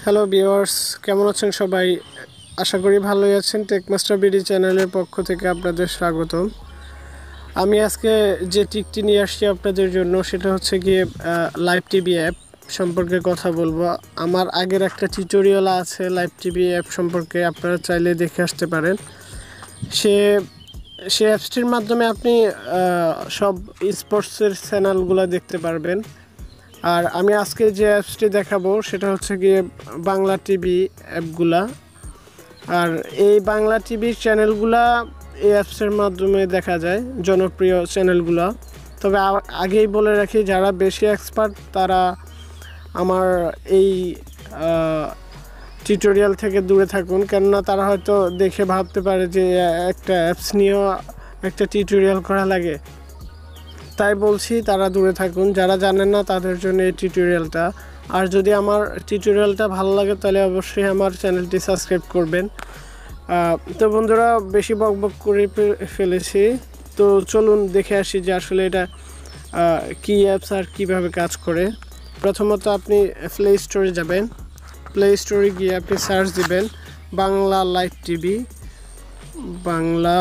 Hello viewers, কেমন আছেন সবাই? আশা করি ভালোই আছেন। টেকমাস্টার বিডি চ্যানেলের পক্ষ থেকে আপনাদের স্বাগতম। আমি আজকে যে টিকটি নিয়ে আসছি আপনাদের জন্য সেটা হচ্ছে গিয়ে লাইভ টিভি অ্যাপ সম্পর্কে কথা বলবো। আমার আগের একটা টিউটোরিয়াল আছে লাইভ টিভি অ্যাপ সম্পর্কে, আপনারা চাইলে দেখে আসতে পারেন। সে সে অ্যাপসটির মাধ্যমে আপনি সব স্পোর্টসের চ্যানেলগুলো দেখতে পারবেন। আর আমি আজকে যে অ্যাপসটি দেখাবো সেটা হচ্ছে গিয়ে বাংলা টিভি অ্যাপগুলা। আর এই বাংলা টিভির চ্যানেলগুলা এই অ্যাপসের মাধ্যমে দেখা যায়, জনপ্রিয় চ্যানেলগুলো। তবে আগেই বলে রাখি, যারা বেশি এক্সপার্ট তারা আমার এই টিউটোরিয়াল থেকে দূরে থাকুন, কেননা তারা হয়তো দেখে ভাবতে পারে যে একটা অ্যাপস নিয়েও একটা টিউটোরিয়াল করা লাগে। তাই বলছি তারা দূরে থাকুন, যারা জানেন না তাদের জন্য এই টিউটোরিয়ালটা। আর যদি আমার টিউটোরিয়ালটা ভালো লাগে তাহলে অবশ্যই আমার চ্যানেলটি সাবস্ক্রাইব করবেন। তো বন্ধুরা, বেশি বকবক করে ফেলেছি, তো চলুন দেখে আসি যে আসলে এটা কী অ্যাপস আর কীভাবে কাজ করে। প্রথমত আপনি প্লে স্টোরে যাবেন। প্লে স্টোরে গিয়ে আপনি সার্চ দিবেন Bangla live TV. Bangla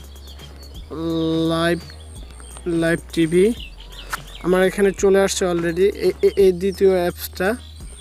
live TV আমার এখানে চলে আসছে অলরেডি। এই দ্বিতীয় অ্যাপসটা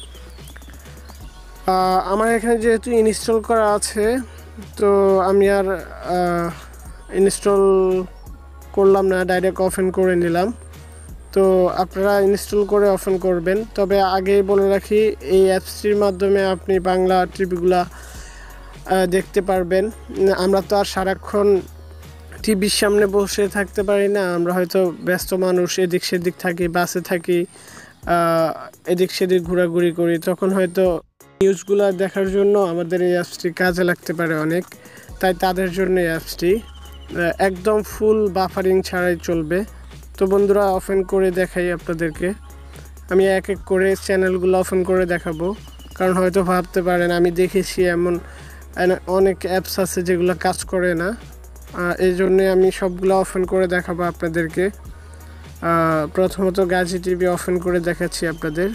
আমার এখানে যেহেতু ইনস্টল করা আছে, তো আমি আর ইনস্টল করলাম না, ডাইরেক্ট ওপেন করে নিলাম। তো আপনারা ইনস্টল করে ওপেন করবেন। তবে আগেই বলে রাখি, এই অ্যাপসটির মাধ্যমে আপনি বাংলা টিভিগুলা দেখতে পারবেন। আমরা তো আর সারাক্ষণ টিভির সামনে বসে থাকতে পারি না, আমরা হয়তো ব্যস্ত মানুষ, এদিক সেদিক থাকি, বাসে থাকি, এদিক সেদিক ঘোরাঘুরি করি, তখন হয়তো নিউজগুলো দেখার জন্য আমাদের এই অ্যাপসটি কাজে লাগতে পারে অনেক। তাই তাদের জন্য এই অ্যাপসটি একদম ফুল বাফারিং ছাড়াই চলবে। তো বন্ধুরা, ওপেন করে দেখাই আপনাদেরকে। আমি এক এক করে চ্যানেলগুলো ওপেন করে দেখাবো, কারণ হয়তো ভাবতে পারেন আমি দেখেছি এমন অনেক অ্যাপস আছে যেগুলো কাজ করে না। এই জন্যে আমি সবগুলো ওপেন করে দেখাবো আপনাদেরকে। প্রথমত গাজী টিভি ওপেন করে দেখাচ্ছি আপনাদের।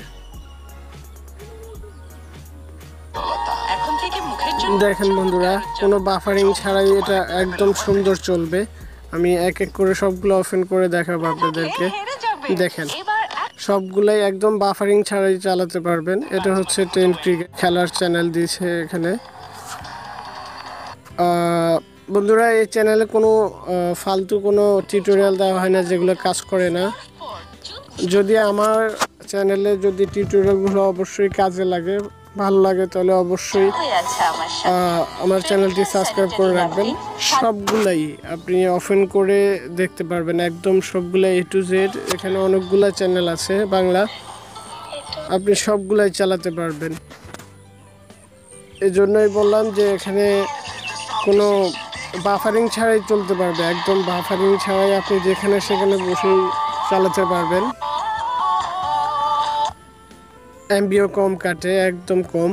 দেখেন বন্ধুরা, কোনো বাফারিং ছাড়াই এটা একদম সুন্দর চলবে। আমি এক এক করে সবগুলো ওপেন করে দেখাবো আপনাদেরকে। দেখেন, সবগুলাই একদম বাফারিং ছাড়াই চালাতে পারবেন। এটা হচ্ছে 10 ক্রিকেট খেলার চ্যানেল দিয়েছে এখানে। বন্ধুরা, এই চ্যানেলে কোনো ফালতু কোনো টিউটোরিয়াল দেওয়া হয় না যেগুলো কাজ করে না। যদি আমার চ্যানেলে যদি টিউটোরিয়ালগুলো অবশ্যই কাজে লাগে, ভালো লাগে, তাহলে অবশ্যই আমার চ্যানেলটি সাবস্ক্রাইব করে রাখবেন। সবগুলাই আপনি ওপেন করে দেখতে পারবেন, একদম সবগুলাই A to Z। এখানে অনেকগুলো চ্যানেল আছে বাংলা, আপনি সবগুলাই চালাতে পারবেন। এই জন্যই বললাম যে এখানে কোনো বাফারিং ছাড়াই চলতে পারবে, একদম বাফারিং ছাড়াই আপনি যেখানে সেখানে বসেই চালাতে পারবেন। এমবিও কম কাটে, একদম কম।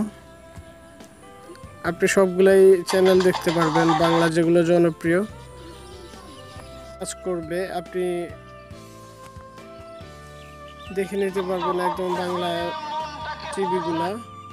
আপনি সবগুলাই চ্যানেল দেখতে পারবেন বাংলা, যেগুলো জনপ্রিয় কাজ করবে আপনি দেখে নিতে পারবেন একদম বাংলা টিভিগুলা।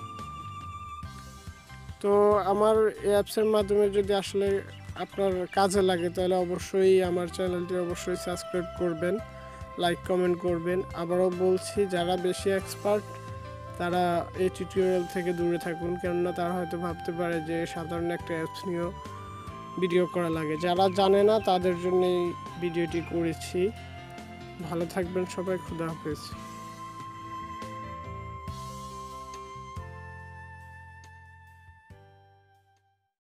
তো আমার এই অ্যাপসের মাধ্যমে যদি আসলে আপনার কাজে লাগে তাহলে অবশ্যই আমার চ্যানেলটি অবশ্যই সাবস্ক্রাইব করবেন, লাইক কমেন্ট করবেন। আবারও বলছি, যারা বেশি এক্সপার্ট তারা এই টিউটোরিয়াল থেকে দূরে থাকুন, কেননা তারা হয়তো ভাবতে পারে যে সাধারণ একটা অ্যাপস নিয়েও ভিডিও করা লাগে। যারা জানে না তাদের জন্য এই ভিডিওটি করেছি। ভালো থাকবেন সবাই, খুদা হাফেজ।